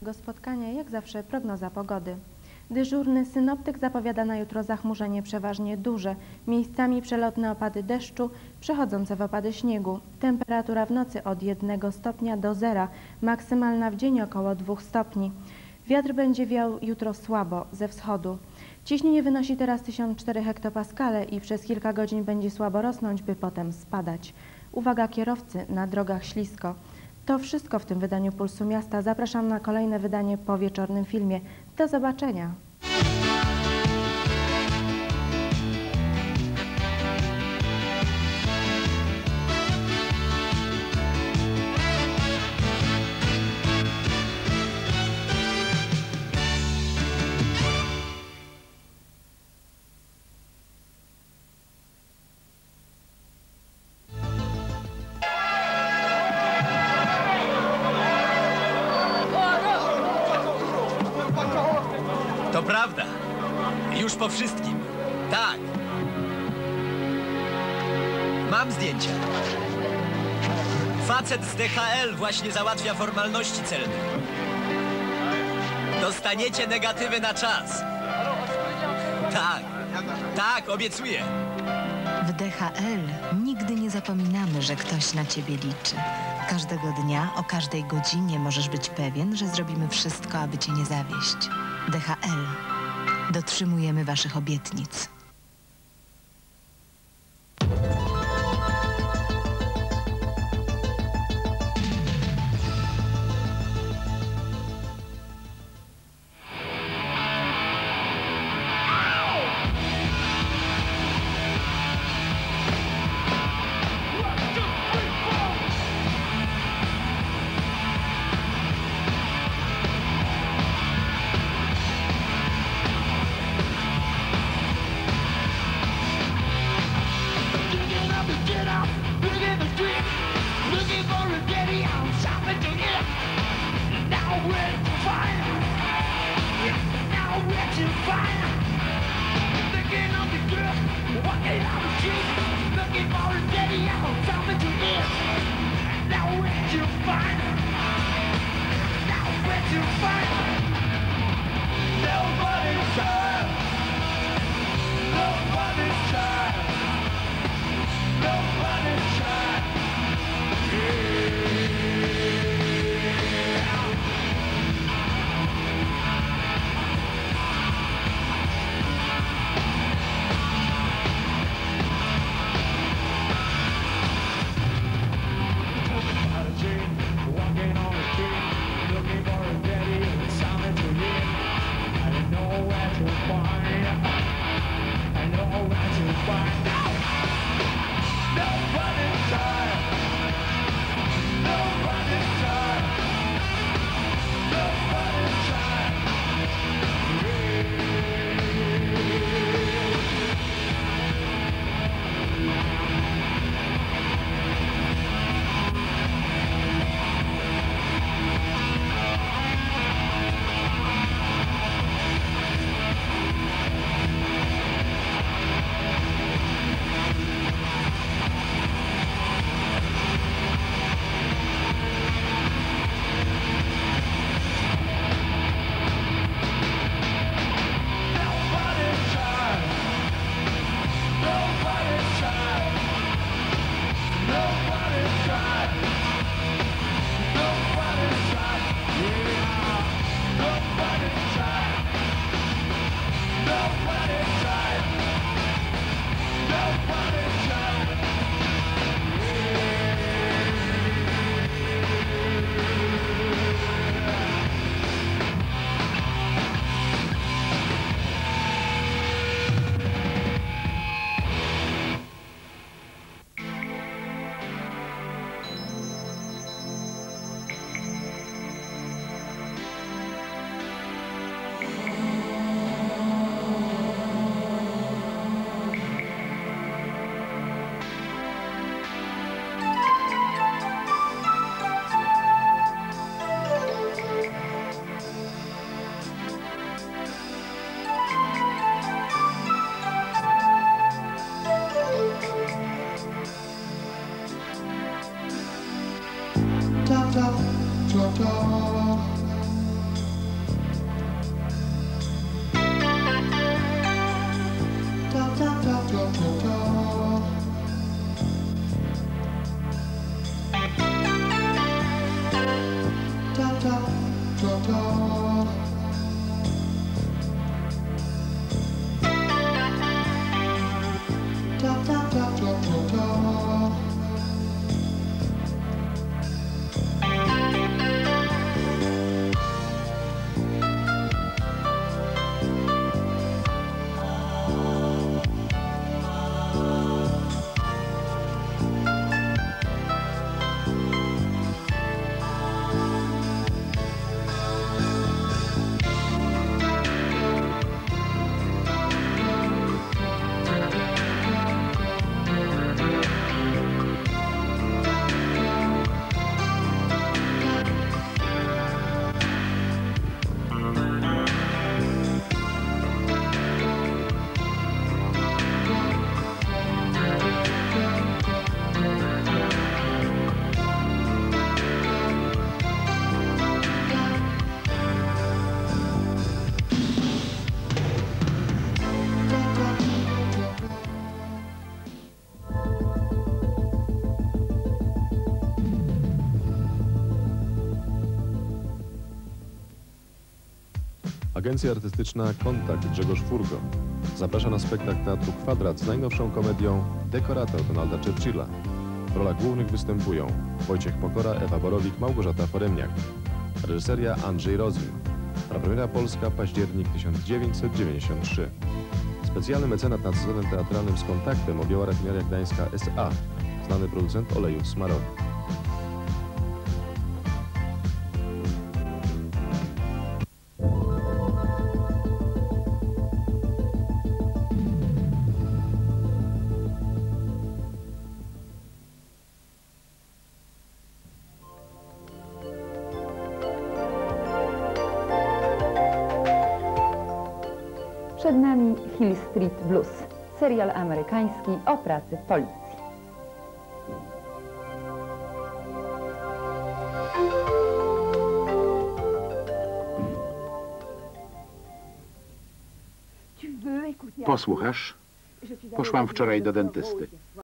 Spotkania jak zawsze prognoza pogody. Dyżurny synoptyk zapowiada na jutro zachmurzenie przeważnie duże, miejscami przelotne opady deszczu, przechodzące w opady śniegu. Temperatura w nocy od 1 stopnia do 0, maksymalna w dzień około 2 stopni. Wiatr będzie wiał jutro słabo, ze wschodu. Ciśnienie wynosi teraz 1004 hektopaskale i przez kilka godzin będzie słabo rosnąć, by potem spadać. Uwaga kierowcy, na drogach ślisko. To wszystko w tym wydaniu Pulsu Miasta. Zapraszam na kolejne wydanie po wieczornym filmie. Do zobaczenia! To prawda. Już po wszystkim. Tak. Mam zdjęcia. Facet z DHL właśnie załatwia formalności celne. Dostaniecie negatywy na czas. Tak. Tak, obiecuję. W DHL nigdy nie zapominamy, że ktoś na ciebie liczy. Każdego dnia, o każdej godzinie możesz być pewien, że zrobimy wszystko, aby cię nie zawieść. DHL. Dotrzymujemy waszych obietnic. Agencja artystyczna Kontakt Grzegorz Furgo zaprasza na spektakl Teatru Kwadrat z najnowszą komedią Dekorator Donalda Churchilla. W rolach głównych występują Wojciech Pokora, Ewa Borowik, Małgorzata Foremniak. Reżyseria Andrzej Rozwin. Premiera polska, październik 1993. Specjalny mecenat nad sezonem teatralnym z Kontaktem objęła Rafineria Gdańska S.A., znany producent olejów smarowych. Przed nami Hill Street Blues, serial amerykański o pracy w policji. Posłuchasz? Poszłam wczoraj do dentysty.